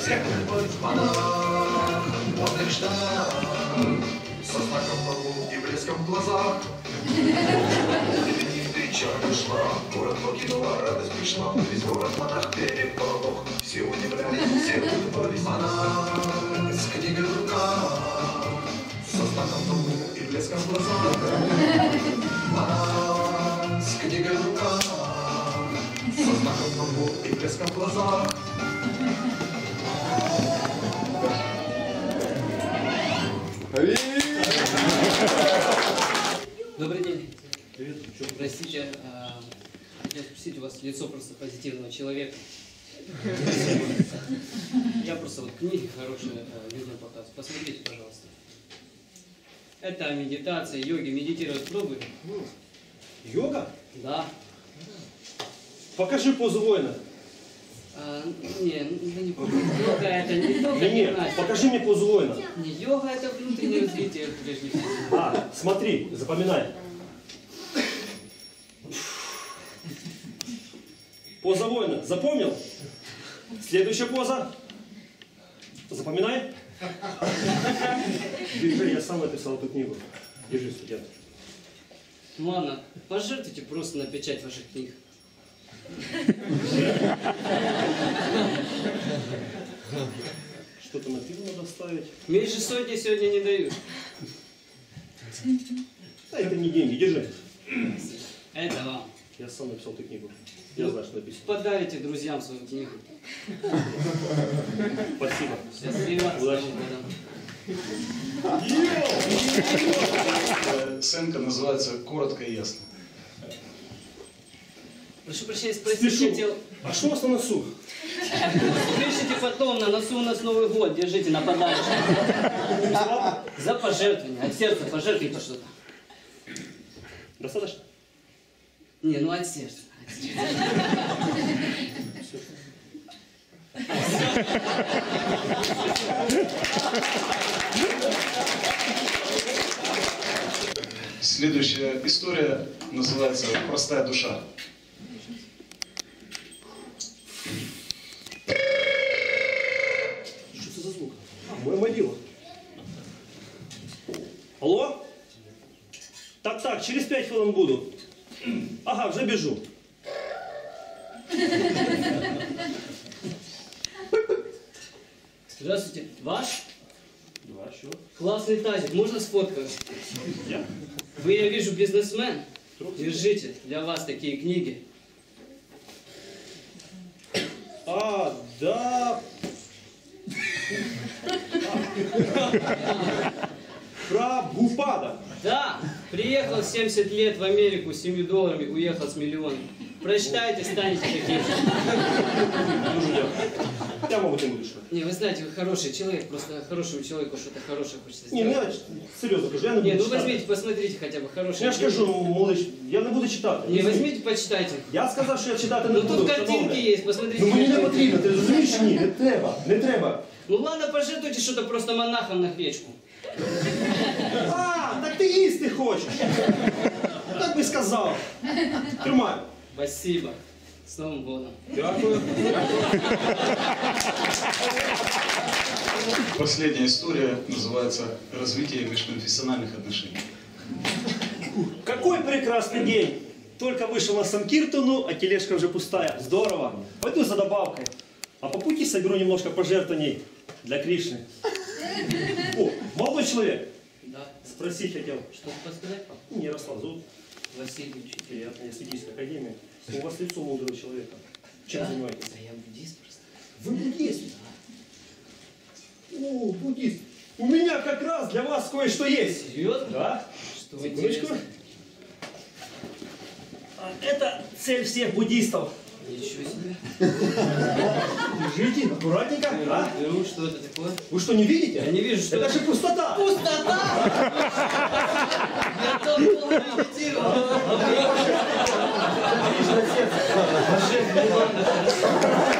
всех она модная мечта, со знаком на лбу и блеском в глазах. Вечерка шла, город покинула, радость пришла, весь город монах переполох, все удивлялись, все улыбались. Она с книгой в руках, со знаком на лбу и блеском в глазах. Она с книгой в руках, со знаком на лбу и блеском в глазах. Добрый день. Привет. Простите, хотел спросить, у вас лицо просто позитивного человека. Я просто вот книги хорошие людям показываю. Посмотрите, пожалуйста. Это медитация, йоги. Медитировать пробуй. Йога? Да. Покажи позу воина. Не помню. Йога это не только Не, покажи мне позу воина. Не, йога это внутреннее развитие прежде всего. Смотри, запоминай. Поза воина. Запомнил? Следующая поза. Запоминай. Держи, я сам написал эту книгу. Держи, студент. Ну ладно, пожертвуйте просто на печать ваших книг. Что-то на пиво надо ставить. Меньше сотни сегодня не дают. Да, это не деньги, держи. Это вам. Я сам написал эту книгу. Я знаю, что написано. Подарите друзьям свою книгу. Спасибо. Счастливо. Удачи. Сценка называется «Коротко и ясно». Прошу прощения, спросить хотел. А что у вас на носу? Пишите потом, на носу у нас Новый год, держите на подарок. За пожертвование, от сердца пожертвуйте что-то. Достаточно? Не, ну от сердца. Следующая история называется «Простая душа». Что это за звук? Мой мобила. Алло? Так, через 5 хвилин буду. Ага, вже біжу. Здравствуйте. Ваш? Да, що? Классный тазик, можно сфоткать? Я? Вы, я вижу, бизнесмен. Держите, для вас такие книги. Да. Прабхупада. Да, приехал в 70 лет в Америку с 7 долларами, уехал с миллионом. Прочитайте, станете таким же. Я могу ты будешь. Не, вы знаете, вы хороший человек, просто хорошему человеку что-то хорошее хочется сделать. Не, я серьезно кажу, я не буду Не, ну читати. возьмите, посмотрите хотя бы хорошее. Я ж кажу, молодий, я не буду читати. Не, возьмите, почитайте. Я сказав, що я читати не Ну буду. тут картинки шановний. есть, посмотрите. Ну мені не картинки. потрібно, ти розумієш чи ні? Не треба. Ну ладно, пожертвуйте что-то просто монахам на гречку. Так ти їсти хочеш. Так би сказав. Тримай. Спасибо. С Новым годом. Дякую. Последняя история называется «Развитие межконфессиональных отношений». Какой прекрасный день. Только вышел на Санкиртону, а тележка уже пустая. Здорово. Пойду за добавкой. А по пути соберу немножко пожертвований для Кришны. О, молодой человек. Да. Спросить хотел. Что-то подсказать? Не, Ярослав зовут. Васильевич. Приятно, я с Ведийской академии. У вас лицо мудрого человека. Чем Да? занимаетесь? Да я буддист просто. Вы буддист? О, буддист. У меня как раз для вас кое-что есть. Серьезно? Да. Что Секундочку. интересно? Это цель всех буддистов. Ничего себе. Держите, аккуратненько. А? Ну, что это такое? Вы что, не видите? Я не вижу, что Это же пустота. Пустота! Я только медитировал.